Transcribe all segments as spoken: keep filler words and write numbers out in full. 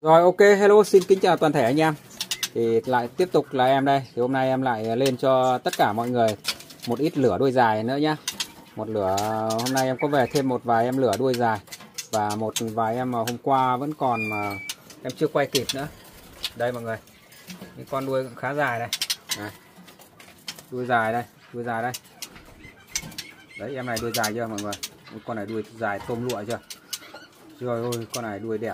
Rồi, ok, hello, xin kính chào toàn thể anh em. Thì lại tiếp tục là em đây. Thì hôm nay em lại lên cho tất cả mọi người một ít lửa đuôi dài nữa nhá. Một lửa, hôm nay em có về thêm một vài em lửa đuôi dài. Và một vài em mà hôm qua vẫn còn mà em chưa quay kịp nữa. Đây mọi người, những con đuôi cũng khá dài đây. Này. Đuôi dài đây, đuôi dài đây. Đấy, em này đuôi dài chưa mọi người? Con này đuôi dài tôm lụa chưa? Trời ơi, con này đuôi đẹp.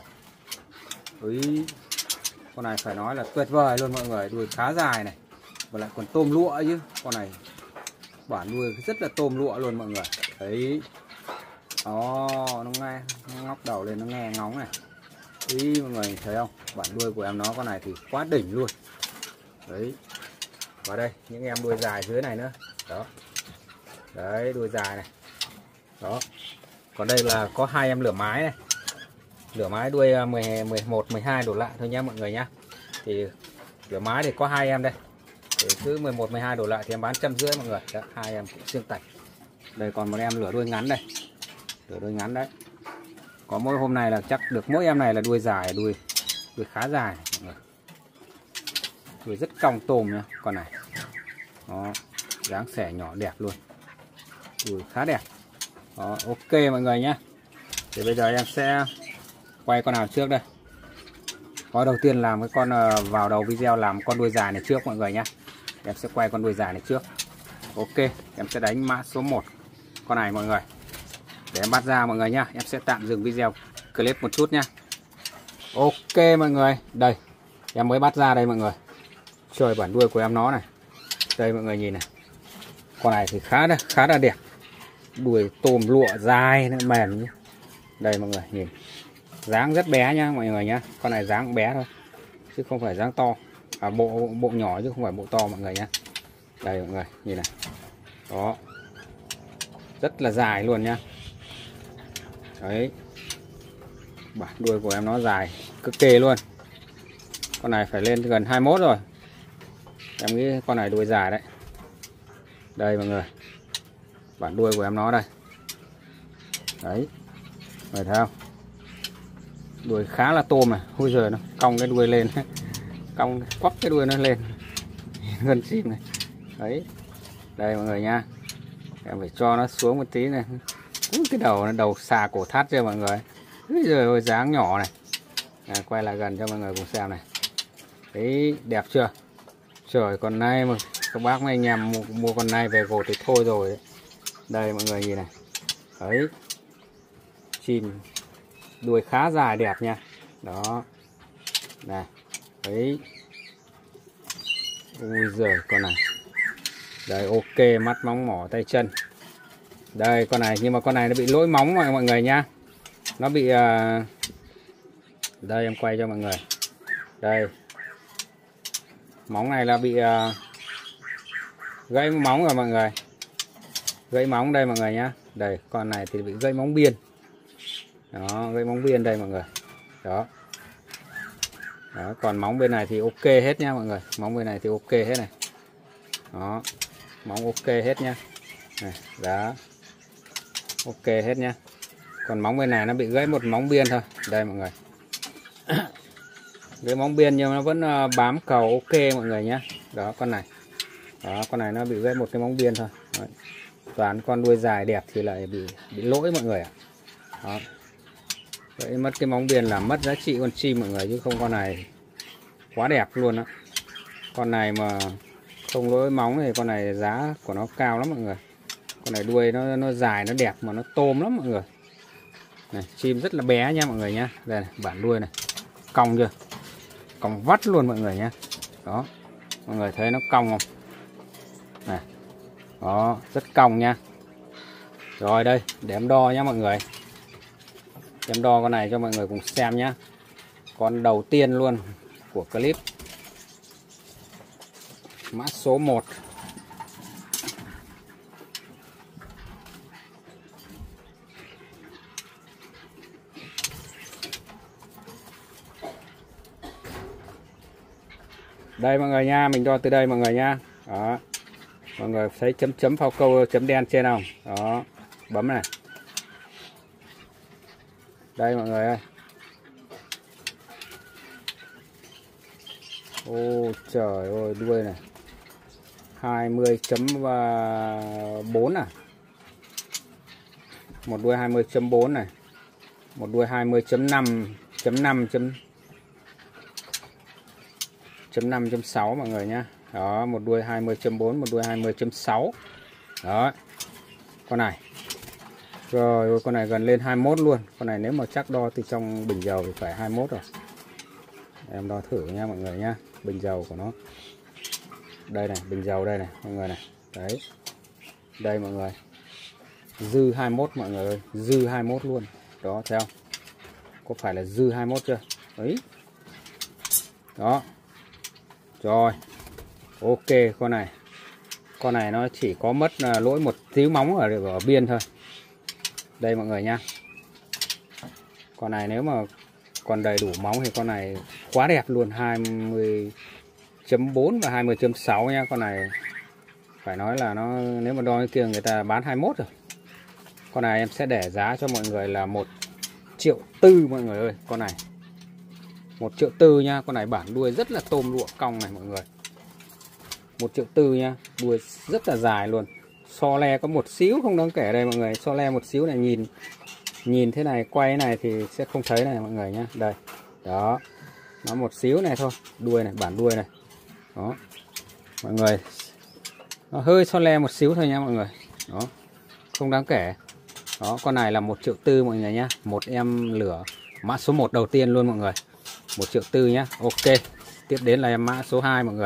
Đấy, con này phải nói là tuyệt vời luôn mọi người, đuôi khá dài này, và lại còn tôm lụa chứ. Con này bản đuôi rất là tôm lụa luôn mọi người. Đấy, đó, nó nghe, nó ngóc đầu lên nó nghe ngóng này. Ý mọi người thấy không, bản đuôi của em nó con này thì quá đỉnh luôn. Đấy, và đây những em đuôi dài dưới này nữa, đó, đấy đuôi dài này, đó. Còn đây là có hai em lửa mái này, lửa mái đuôi mười, mười một, mười hai đổ lại thôi nhé mọi người nhá. Thì lửa mái thì có hai em đây, thì cứ mười một, mười hai đổ lại thì em bán trăm rưỡi mọi người. Đó, hai em xương tạch. Đây còn một em lửa đuôi ngắn đây, lửa đuôi ngắn đấy. Có mỗi hôm nay là chắc được mỗi em này là đuôi dài, đuôi đuôi khá dài này, mọi người. Đuôi rất cong tôm nhá con này. Đó, dáng xẻ nhỏ đẹp luôn, đuôi khá đẹp. Đó, ok mọi người nhé. Thì bây giờ em sẽ quay con nào trước đây. Có đầu tiên làm cái con vào đầu video làm con đuôi dài này trước mọi người nhé. Em sẽ quay con đuôi dài này trước. Ok, em sẽ đánh mã số một con này mọi người. Để em bắt ra mọi người nhá. Em sẽ tạm dừng video clip một chút nhá. Ok mọi người, đây em mới bắt ra đây mọi người. Trời, bản đuôi của em nó này. Đây mọi người nhìn này. Con này thì khá là, khá là đẹp. Đuôi tôm lụa dài nó mềm nhé. Đây mọi người nhìn, dáng rất bé nhá mọi người nhá. Con này dáng bé thôi chứ không phải dáng to, à, bộ bộ nhỏ chứ không phải bộ to mọi người nhá. Đây mọi người nhìn này, đó, rất là dài luôn nhá. Đấy, bản đuôi của em nó dài cực kỳ luôn. Con này phải lên gần hai mươi mốt rồi, em nghĩ con này đuôi dài đấy. Đây mọi người, bản đuôi của em nó đây. Đấy, người thấy không, đuôi khá là tôm này. Ôi giời, nó cong cái đuôi lên, cong quắp cái đuôi nó lên gần chim này. Đấy, đây mọi người nha, em phải cho nó xuống một tí này. Úi, cái đầu nó đầu xà cổ thắt chưa mọi người. Ôi giời ơi, dáng nhỏ này. À, quay lại gần cho mọi người cùng xem này. Đấy, đẹp chưa? Trời, con này mà các bác mấy anh em mua, mua con này về gột thì thôi rồi đấy. Đây mọi người nhìn này. Đấy, chim đuôi khá dài đẹp nha. Đó, này, đấy. Ui giời, con này. Đây, ok, mắt móng mỏ tay chân. Đây con này, nhưng mà con này nó bị lỗi móng mọi mọi người nha. Nó bị uh... đây em quay cho mọi người. Đây, móng này là bị uh... gãy móng rồi mọi người. Gãy móng đây mọi người nhá. Đây, con này thì bị gãy móng biên. Đó, gãy móng biên đây mọi người. Đó. Đó, còn móng bên này thì ok hết nha mọi người. Móng bên này thì ok hết này. Đó, móng ok hết nha. Này, đó, ok hết nha. Còn móng bên này nó bị gãy một móng biên thôi. Đây mọi người. Gãy móng biên nhưng nó vẫn bám cầu ok mọi người nhé. Đó, con này. Đó, con này nó bị gãy một cái móng biên thôi. Đấy. Toàn con đuôi dài đẹp thì lại bị bị lỗi mọi người ạ. Đó. Vậy mất cái móng biên là mất giá trị con chim mọi người, chứ không con này quá đẹp luôn á. Con này mà không lỗi móng thì con này giá của nó cao lắm mọi người. Con này đuôi nó nó dài, nó đẹp mà nó tôm lắm mọi người. Này, chim rất là bé nha mọi người nhá. Đây này, bản đuôi này. Cong chưa? Cong vắt luôn mọi người nhá. Đó. Mọi người thấy nó cong không? Này. Đó, rất cong nha. Rồi đây, để em đo nhá mọi người. Em đo con này cho mọi người cùng xem nhá. Con đầu tiên luôn của clip. Mã số một. Đây mọi người nha, mình đo từ đây mọi người nha. Đó. Mọi người thấy chấm chấm phao câu chấm đen trên không? Đó, bấm này. Đây mọi người ơi. Ô trời ơi, đuôi này hai mươi chấm bốn à. Một đuôi hai mươi chấm bốn này. Một đuôi hai mươi chấm năm chấm năm chấm năm chấm sáu mọi người nhá. Đó, một đuôi hai mươi chấm bốn, một đuôi hai mươi chấm sáu. Đó. Con này. Rồi, con này gần lên hai mươi mốt luôn. Con này nếu mà chắc đo từ trong bình dầu thì phải hai mươi mốt rồi. Em đo thử nha mọi người nhá. Bình dầu của nó. Đây này, bình dầu đây này mọi người này. Đấy. Đây mọi người. Dư hai mươi mốt mọi người ơi, dư hai mươi mốt luôn. Đó, thấy không? Có phải là dư hai mươi mốt chưa? Đấy. Đó. Rồi. Ok, con này. Con này nó chỉ có mất lỗi một tí móng ở, ở biên thôi. Đây mọi người nha. Con này nếu mà còn đầy đủ móng thì con này quá đẹp luôn. Hai mươi chấm bốn và hai mươi chấm sáu nha. Con này phải nói là nó, nếu mà đo cái kia người ta bán hai mươi mốt rồi. Con này em sẽ để giá cho mọi người là một triệu tư mọi người ơi. Con này một triệu tư nha. Con này bản đuôi rất là tôm lụa cong này mọi người. Một triệu tư nha. Đuôi rất là dài luôn. So le có một xíu không đáng kể đây mọi người. So le một xíu này, nhìn nhìn thế này, quay này thì sẽ không thấy này mọi người nhá. Đây. Đó. Nó một xíu này thôi. Đuôi này, bản đuôi này. Đó. Mọi người. Nó hơi so le một xíu thôi nha mọi người. Đó. Không đáng kể. Đó, con này là một triệu tư mọi người nhá. Một em lửa mã số một đầu tiên luôn mọi người. Một triệu tư nhá. Ok. Tiếp đến là em mã số hai mọi người.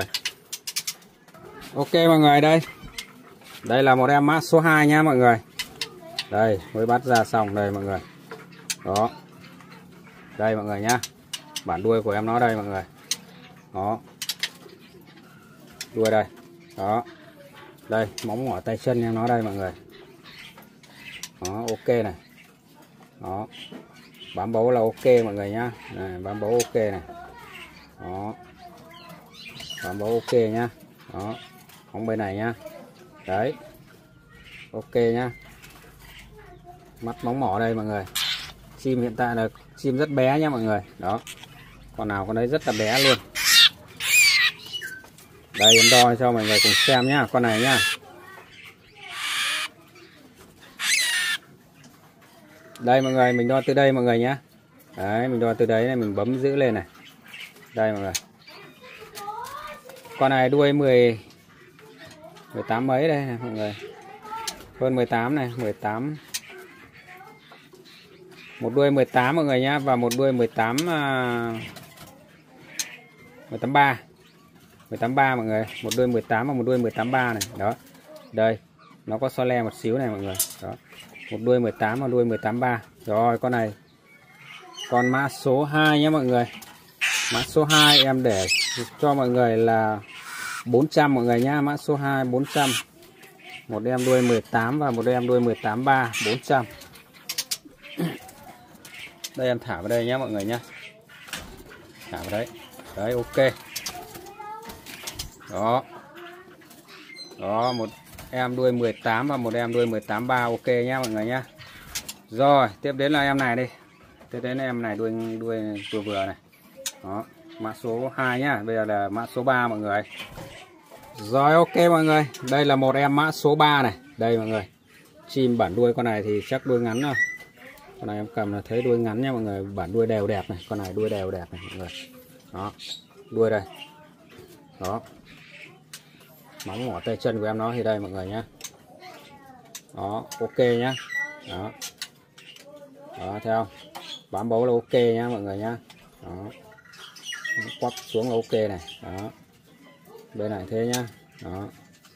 Ok mọi người, đây. Đây là một em mã số hai nhá mọi người. Đây, mới bắt ra xong đây mọi người. Đó. Đây mọi người nhá. Bản đuôi của em nó đây mọi người. Đó. Đuôi đây. Đó. Đây, móng mỏ tay chân em nó đây mọi người. Đó, ok này. Đó. Bám bấu là ok mọi người nhá. Này, bám bấu ok này. Đó. Bám bấu ok nhá. Đó. Móng bên này nhá. Đấy. Ok nhá. Mắt móng mỏ đây mọi người. Chim hiện tại là chim rất bé nhá mọi người. Đó. Con nào con đấy rất là bé luôn. Đây em đo cho mọi người cùng xem nhá. Con này nhá. Đây mọi người, mình đo từ đây mọi người nhá. Đấy, mình đo từ đấy này, mình bấm giữ lên này. Đây mọi người. Con này đuôi mười mười tám mấy đây này mọi người. Hơn mười tám này, mười tám. Một đuôi mười tám mọi người nhá, và một đuôi mười tám mười tám ba. mười tám ba mọi người, một đuôi mười tám và một đuôi mười tám ba này. Đó. Đây, nó có so le một xíu này mọi người. Đó. Một đuôi mười tám và đuôi mười tám ba. Rồi con này. Còn mã số hai nhé mọi người. Mã số hai em để cho mọi người là bốn trăm mọi người nhá. Mã số hai bốn trăm. Một em đuôi mười tám và một em đuôi mười tám ba, bốn trăm. Đây em thả vào đây nhé mọi người nhá. Thả vào đấy. Đấy ok. Đó. Đó, một em đuôi mười tám và một em đuôi mười tám ba, ok nhá mọi người nhá. Rồi, tiếp đến là em này đi. Tiếp đến là em này đuôi đuôi vừa vừa này. Đó, mã số hai nhá. Bây giờ là mã số ba mọi người. Rồi ok mọi người, đây là một em mã số ba này. Đây mọi người. Chim bản đuôi con này thì chắc đuôi ngắn rồi. Con này em cầm là thấy đuôi ngắn nha mọi người, bản đuôi đều đẹp này, con này đuôi đều đẹp này mọi người. Đó, đuôi đây. Đó. Móng mỏ tay chân của em nó thì đây mọi người nhá. Đó, ok nhá. Đó. Đó, thấy không? Bám bấu là ok nhá mọi người nhá. Đó. Quắp xuống là ok này. Đó. Bên này thế nhá. Đó.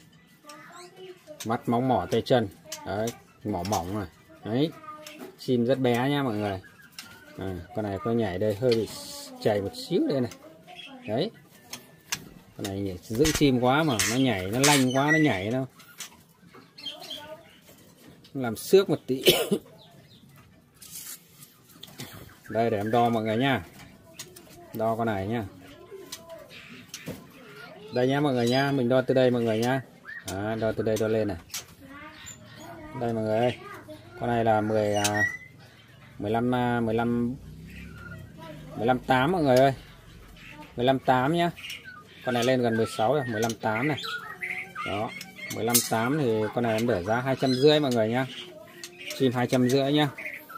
Mắt móng mỏ tay chân. Đấy, mỏ mỏng này. Đấy. Chim rất bé nhá mọi người. À, con này có nhảy đây hơi bị chảy một xíu đây này. Đấy. Con này nhảy, giữ chim quá mà nó nhảy, nó lanh quá, nó nhảy đâu. Làm xước một tí. Đây để em đo mọi người nha. Đo con này nhá. Đây nhá mọi người nhá, mình đo từ đây mọi người nhá. À, đo từ đây đo lên này. Đây mọi người ơi. Con này là mười mười lăm mười lăm mười lăm tám mọi người ơi. mười lăm tám nhá. con này lên gần mười sáu rồi, mười lăm tám này. Đó, mười lăm tám thì con này em để giá hai trăm rưỡi mọi người nhá. Chim hai trăm rưỡi nhá.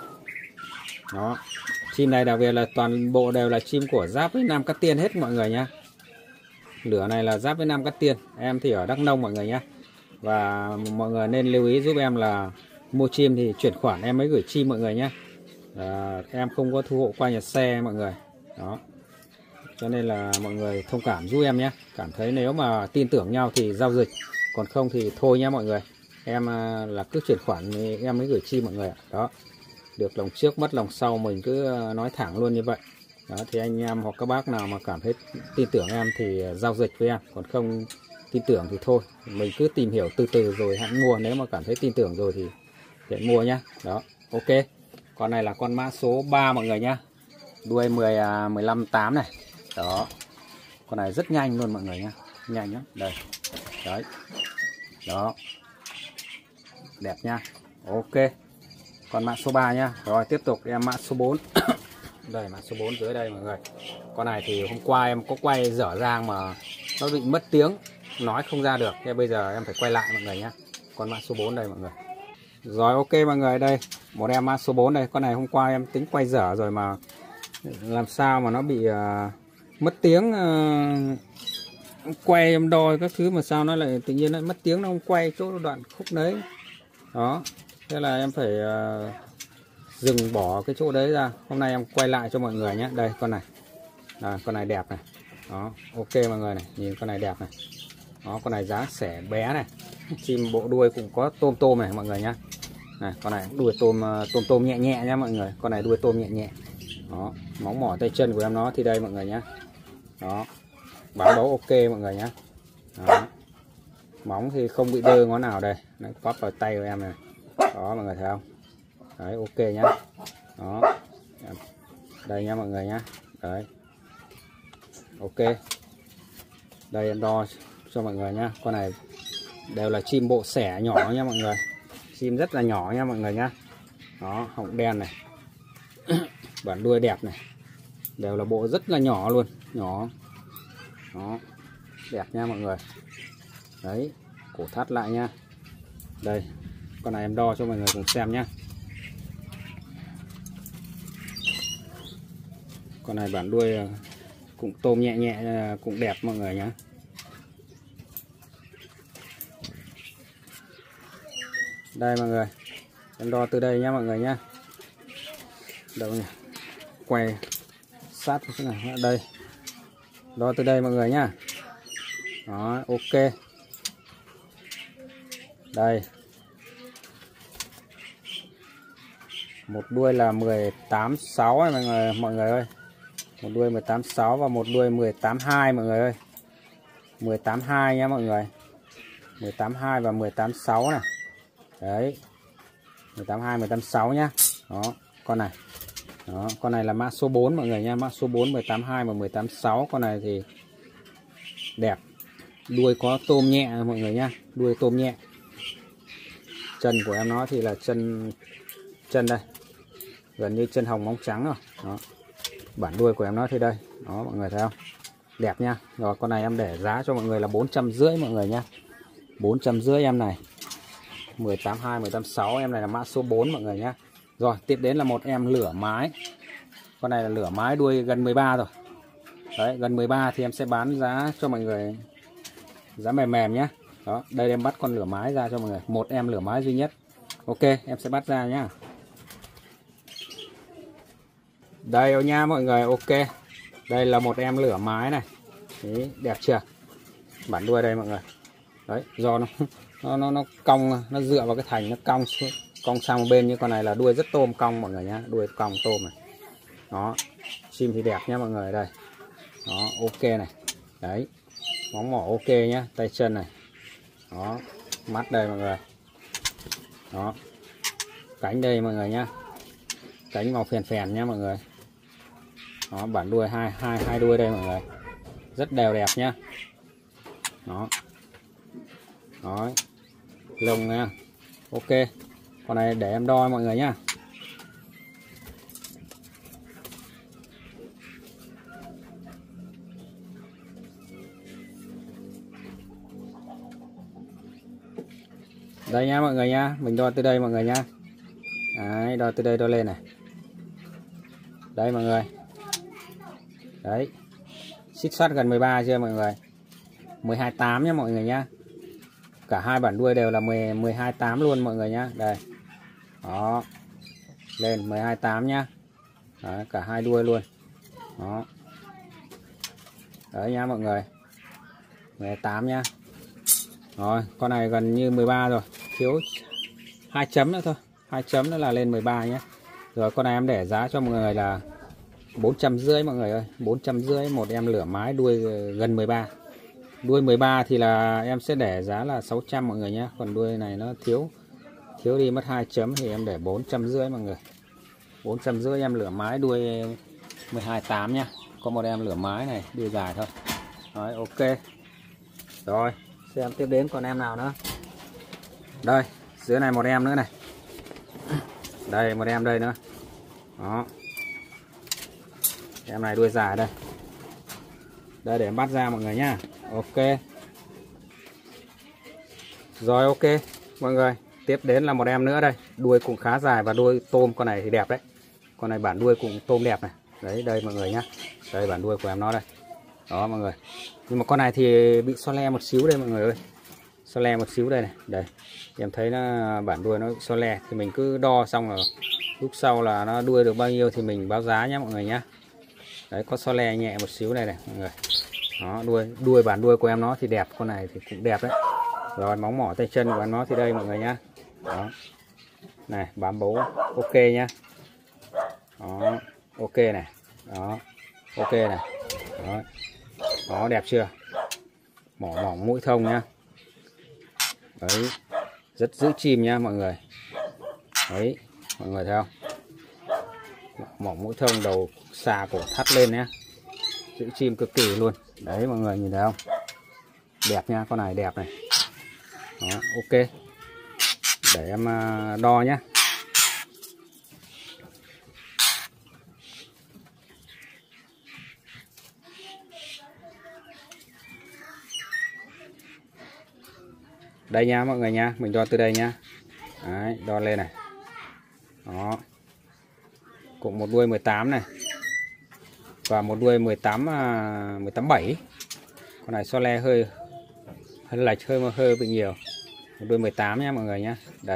Đó, chim này đặc biệt là toàn bộ đều là chim của Giáp với Nam Cát Tiên hết mọi người nhá. Lửa này là Giáp với Nam Cát Tiên, em thì ở Đắk Nông mọi người nhá. Và mọi người nên lưu ý giúp em là mua chim thì chuyển khoản em mới gửi chim mọi người nhé. À, em không có thu hộ qua nhà xe mọi người. Đó, cho nên là mọi người thông cảm giúp em nhé. Cảm thấy nếu mà tin tưởng nhau thì giao dịch, còn không thì thôi nhé mọi người. Em là cứ chuyển khoản thì em mới gửi chim mọi người ạ. Đó, được lòng trước mất lòng sau, mình cứ nói thẳng luôn như vậy. Đó, thì anh em hoặc các bác nào mà cảm thấy tin tưởng em thì giao dịch với em, còn không tin tưởng thì thôi, mình cứ tìm hiểu từ từ rồi hãy mua. Nếu mà cảm thấy tin tưởng rồi thì để mua nhá. Đó, ok. Con này là con mã số ba mọi người nhá. Đuôi mười, mười lăm tám này. Đó, con này rất nhanh luôn mọi người nhá, nhanh lắm. Đây, đấy, đó, đẹp nha. Ok, con mã số ba nhá. Rồi tiếp tục em mã số bốn. Đây, mã số bốn dưới đây mọi người. Con này thì hôm qua em có quay dở dang mà nó bị mất tiếng, nói không ra được, thế bây giờ em phải quay lại mọi người nhé. Con mã số bốn đây mọi người. Rồi ok mọi người, đây một em mã số bốn đây. Con này hôm qua em tính quay dở rồi mà làm sao mà nó bị uh, mất tiếng. uh, Quay em đo các thứ mà sao nó lại tự nhiên lại mất tiếng, nó không quay chỗ đoạn khúc đấy. Đó, thế là em phải uh, dừng bỏ cái chỗ đấy ra. Hôm nay em quay lại cho mọi người nhé. Đây con này, à, con này đẹp này. Đó, ok mọi người này, nhìn con này đẹp này. Đó, con này giá sẻ bé này. Chim bộ đuôi cũng có tôm tôm này mọi người nhá. Này, con này đuôi tôm tôm tôm nhẹ nhẹ nha mọi người. Con này đuôi tôm nhẹ nhẹ. Đó, móng mỏ tay chân của em nó thì đây mọi người nhá. Đó, báo đấu ok mọi người nhá. Đó, móng thì không bị đơ ngón nào đây, nó cóp vào tay của em này. Đó mọi người thấy không? Đấy, ok nhá. Đó, đây nha mọi người nhá. Đấy, ok. Đây em đo cho mọi người nhá. Con này đều là chim bộ sẻ nhỏ nha mọi người. Chim rất là nhỏ nha mọi người nhá. Đó, họng đen này. Bản đuôi đẹp này. Đều là bộ rất là nhỏ luôn, nhỏ. Đó, đẹp nha mọi người. Đấy, cổ thắt lại nha. Đây, con này em đo cho mọi người cùng xem nhá. Con này bản đuôi cũng tôm nhẹ nhẹ, cũng đẹp mọi người nhá. Đây mọi người, em đo từ đây nhá mọi người nhá. Đâu nhỉ? Quay sát cái này, đây. Đo từ đây mọi người nhá. Đó, ok. Đây. Một đuôi là mười tám sáu mọi người, mọi người ơi. Một đuôi mười tám sáu và một đuôi mười tám hai mọi người ơi. mười tám hai nhá mọi người. mười tám hai và mười tám sáu này. Đấy. mười tám hai, mười tám sáu nhá. Đó, con này. Đó, con này là mã số bốn mọi người nha, mã số bốn mười tám hai và mười tám sáu. Con này thì đẹp. Đuôi có tôm nhẹ mọi người nhá, đuôi tôm nhẹ. Chân của em nó thì là chân chân đây. Gần như chân hồng móng trắng rồi. Đó. Bản đuôi của em nó thì đây. Đó mọi người thấy không? Đẹp nha. Rồi con này em để giá cho mọi người là bốn trăm rưỡi mọi người nhá. bốn trăm rưỡi em này. mười tám hai, mười tám sáu em này là mã số bốn mọi người nhá. Rồi tiếp đến là một em lửa mái. Con này là lửa mái đuôi gần mười ba rồi. Đấy, gần mười ba thì em sẽ bán giá cho mọi người giá mềm mềm nhá. Đó, đây em bắt con lửa mái ra cho mọi người. Một em lửa mái duy nhất. Ok, em sẽ bắt ra nhá. Đây nha mọi người, ok. Đây là một em lửa mái này. Đấy, đẹp chưa? Bản đuôi đây mọi người. Đấy, do nó nó nó, nó cong, nó dựa vào cái thành nó cong xuống, cong sang một bên, như con này là đuôi rất tôm cong mọi người nhá, đuôi cong tôm này. Đó, chim thì đẹp nhá mọi người, đây. Đó, ok này. Đấy. Móng mỏ ok nhá, tay chân này. Đó, mắt đây mọi người. Đó. Cánh đây mọi người nhá. Cánh màu phèn phèn nhá mọi người. Đó, bản đuôi hai hai hai đuôi đây mọi người. Rất đều đẹp nhá. Đó. Đó. Lông nha. Ok. Con này để em đo mọi người nhá. Đây nhá mọi người nhá, mình đo từ đây mọi người nhá. Đấy, đo từ đây đo lên này. Đây mọi người. Đấy. Xích soát gần mười ba chưa mọi người? mười hai tám nhá mọi người nhá. Cả hai bản đuôi đều là mười mười hai tám luôn mọi người nhá. Đây. Đó. Lên mười hai tám nhá. Đấy, cả hai đuôi luôn. Đó. Đấy nhá mọi người. mười hai tám nhá. Rồi, con này gần như mười ba rồi, thiếu hai chấm nữa thôi, hai chấm nữa là lên mười ba nhé. Rồi con này em để giá cho mọi người là bốn trăm rưỡi mọi người ơi, bốn trăm rưỡi một em lửa mái đuôi gần mười ba. Đuôi mười ba thì là em sẽ để giá là sáu trăm mọi người nhé. Còn đuôi này nó thiếu thiếu đi mất hai chấm thì em để bốn trăm rưỡi mọi người. bốn trăm rưỡi em lửa mái đuôi mười hai tám nhá. Có một em lửa mái này đuôi dài thôi. Rồi ok. Rồi, xem tiếp đến còn em nào nữa. Đây, dưới này một em nữa này. Đây một em đây nữa. Đó. Em này đuôi dài đây. Đây để em bắt ra mọi người nhá. Ok. Rồi ok mọi người, tiếp đến là một em nữa đây, đuôi cũng khá dài và đuôi tôm, con này thì đẹp đấy. Con này bản đuôi cũng tôm đẹp này. Đấy đây mọi người nhá. Đây bản đuôi của em nó đây. Đó mọi người. Nhưng mà con này thì bị so le một xíu đây mọi người ơi. So le một xíu đây này. Đây. Em thấy nó bản đuôi nó so le thì mình cứ đo xong rồi lúc sau là nó đuôi được bao nhiêu thì mình báo giá nhé mọi người nhá. Đấy có so le nhẹ một xíu này này mọi người. Đó, đuôi đuôi bản đuôi của em nó thì đẹp, con này thì cũng đẹp đấy. Rồi móng mỏ tay chân của em nó thì đây mọi người nhá. Đó. Này bám bấu ok nhá. Đó, ok này. Đó. Ok này. Đó. Đó đẹp chưa? Mỏ mỏng mũi thông nhá. Đấy. Rất giữ chim nhá mọi người. Đấy, mọi người thấy không? Mỏng mũi thông, đầu xà cổ thắt lên nhá. Giữ chim cực kỳ luôn. Đấy mọi người nhìn thấy không? Đẹp nha, con này đẹp này. Đó, ok. Để em đo nhá. Đây nha mọi người nha, mình đo từ đây nhá. Đấy, đo lên này. Đó. Cũng một đuôi mười tám này. Và một đuôi mười tám mười tám bảy. Con này so le hơi hơi lệch hơi hơi bị nhiều. Một đuôi mười tám nha mọi người nhá. Đây.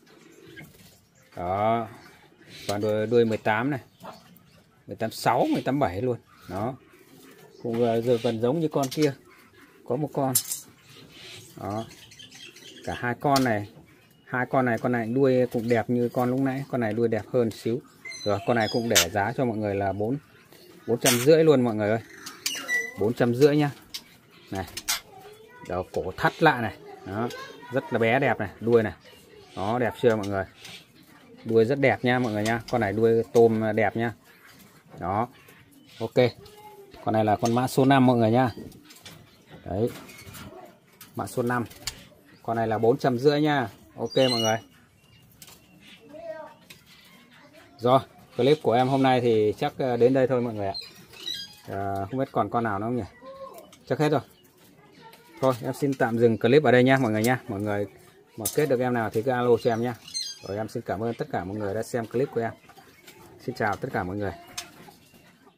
Đó. Và đuôi đuôi mười tám này. mười tám sáu, mười tám bảy luôn. Đó. Cũng giờ gần giống như con kia. Có một con. Đó. Cả hai con này, hai con này, con này đuôi cũng đẹp như con lúc nãy, con này đuôi đẹp hơn xíu. Rồi con này cũng để giá cho mọi người là bốn bốn trăm rưỡi luôn mọi người ơi, bốn trăm rưỡi nhá. Này, đó cổ thắt lại này, đó rất là bé đẹp này, đuôi này, đó đẹp chưa mọi người, đuôi rất đẹp nha mọi người nha, con này đuôi tôm đẹp nha. Đó, ok, con này là con mã số năm mọi người nha. Đấy, mã số năm. Con này là bốn trăm rưỡi nha. Ok mọi người. Rồi, clip của em hôm nay thì chắc đến đây thôi mọi người ạ. À, không biết còn con nào nữa không nhỉ? Chắc hết rồi. Thôi em xin tạm dừng clip ở đây nha mọi người nha. Mọi người mà kết được em nào thì cứ alo cho em nha. Rồi em xin cảm ơn tất cả mọi người đã xem clip của em. Xin chào tất cả mọi người.